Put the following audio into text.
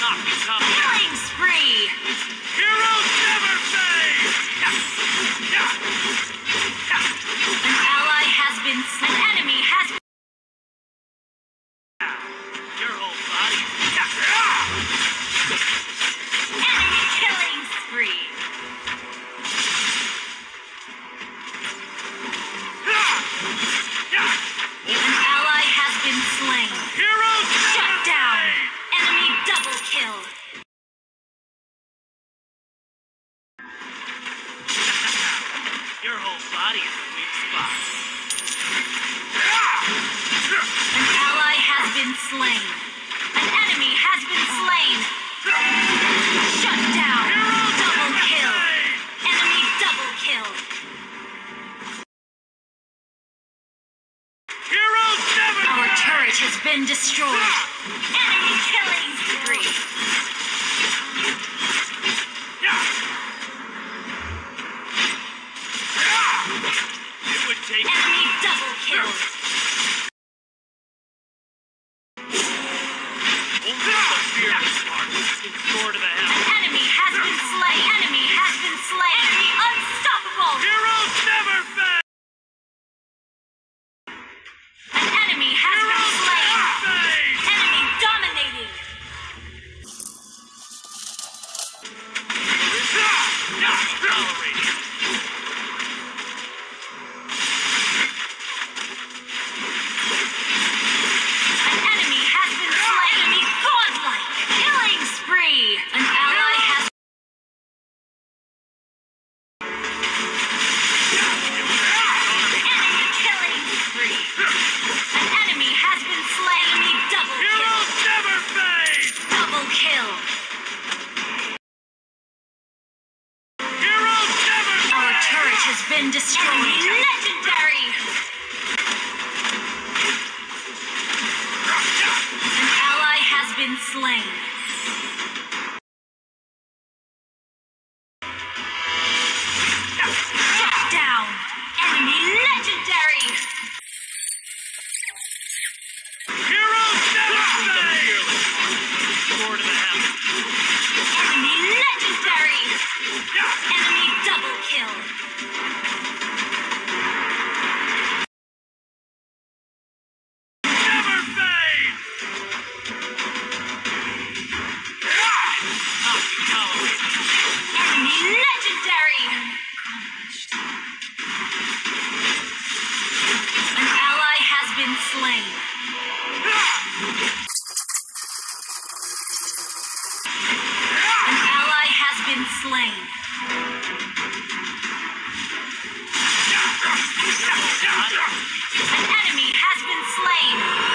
Killing spree! Heroes never fade! An ally has been slain. An enemy has been... Your whole body. Enemy killing spree! An ally has been slain. Heroes Shut never down! fade! Enemy double kill! Your whole body is a weak spot. An ally has been slain. An enemy has been slain. Shut down! Double kill! Enemy double kill! Heroes never Our fade! turret has been destroyed. Enemy killing spree! It would take Enemy double kill! only the fearless heart can soar to the An heavens. enemy has been slain. Enemy has been slain. Enemy unstoppable. Heroes never fade! An enemy has been Heroes slain. never fade! Enemy dominating. Not tolerated. An enemy has been slain. Enemy godlike. Killing spree. An ally has... Enemy killing spree. An enemy has been slain. Enemy double kill. Heroes never fade! Double kill. Heroes never Our fade! turret has been destroyed. Legendary. An ally has been slain. Shut down. Enemy legendary. Heroes never fade! Soar to the heavens. Enemy legendary. Enemy double kill. Never fade! Not tolerated. Enemy legendary. An ally has been slain. An ally has been slain. An enemy has been slain.